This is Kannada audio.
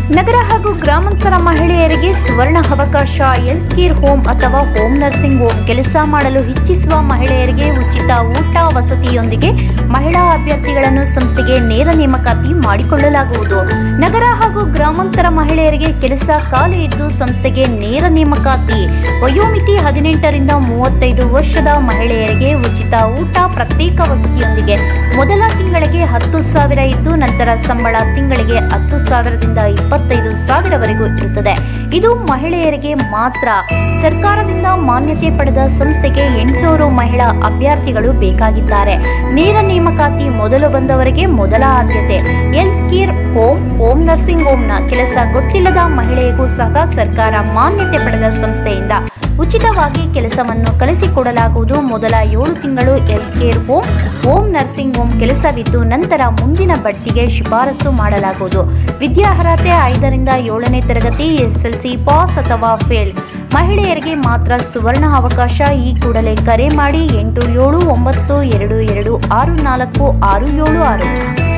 ನಗರ ಹಾಗೂ ಗ್ರಾಮಾಂತರ ಮಹಿಳೆಯರಿಗೆ ಸುವರ್ಣ ಅವಕಾಶ. ಹೆಲ್ತ್ ಕೇರ್ ಹೋಮ್ ಅಥವಾ ಹೋಮ್ ನರ್ಸಿಂಗ್ ಹೋಮ್ ಕೆಲಸ ಮಾಡಲು ಇಚ್ಛಿಸುವ ಮಹಿಳೆಯರಿಗೆ ಉಚಿತ ಊಟ ವಸತಿಯೊಂದಿಗೆ ಮಹಿಳಾ ಅಭ್ಯರ್ಥಿಗಳನ್ನು ಸಂಸ್ಥೆಗೆ ನೇರ ನೇಮಕಾತಿ ಮಾಡಿಕೊಳ್ಳಲಾಗುವುದು. ನಗರ ಹಾಗೂ ಗ್ರಾಮಾಂತರ ಮಹಿಳೆಯರಿಗೆ ಕೆಲಸ ಖಾಲಿ ಇದ್ದು ಸಂಸ್ಥೆಗೆ ನೇರ ನೇಮಕಾತಿ. ವಯೋಮಿತಿ 18 ರಿಂದ 35 ವರ್ಷದ ಮಹಿಳೆಯರಿಗೆ ಉಚಿತ ಊಟ, ಪ್ರತ್ಯೇಕ ವಸತಿಯೊಂದಿಗೆ ಮೊದಲ ತಿಂಗಳಿಗೆ 10,000 ಇದ್ದು ನಂತರ ಸಂಬಳ ತಿಂಗಳಿಗೆ 10,000 ದಿಂದ 25,000ವರೆಗೂ ಇರುತ್ತದೆ. ಇದು ಮಹಿಳೆಯರಿಗೆ ಮಾತ್ರ. ಸರ್ಕಾರದಿಂದ ಮಾನ್ಯತೆ ಪಡೆದ ಸಂಸ್ಥೆಗೆ 800 ಮಹಿಳಾ ಅಭ್ಯರ್ಥಿಗಳು ಬೇಕಾಗಿದ್ದಾರೆ. ನೇರ ನೇಮಕಾತಿ ಮೊದಲು ಬಂದವರಿಗೆ ಮೊದಲ ಆದ್ಯತೆ. Health care home, home nursing ಹೋಮ್ನ ಕೆಲಸ ಗೊತ್ತಿಲ್ಲದ ಮಹಿಳೆಗೂ ಸಹ ಸರ್ಕಾರ ಮಾನ್ಯತೆ ಪಡೆದ ಸಂಸ್ಥೆಯಿಂದ ಉಚಿತವಾಗಿ ಕೆಲಸವನ್ನು ಕಲಿಸಿಕೊಡಲಾಗುವುದು. ಮೊದಲ 7 ತಿಂಗಳು health care home, home nursing home ಕೆಲಸವಿದ್ದು ನಂತರ ಮುಂದಿನ ಬಡ್ತಿಗೆ ಶಿಫಾರಸು ಮಾಡಲಾಗುವುದು. ವಿದ್ಯಾರ್ಹತೆ 5 ರಿಂದ 7ನೇ ತರಗತಿ, SSLC ಪಾಸ್ ಅಥವಾ ಫೇಲ್. ಮಹಿಳೆಯರಿಗೆ ಮಾತ್ರ ಸುವರ್ಣ ಅವಕಾಶ. ಈ ಕೂಡಲೇ ಕರೆ ಮಾಡಿ 879222646676.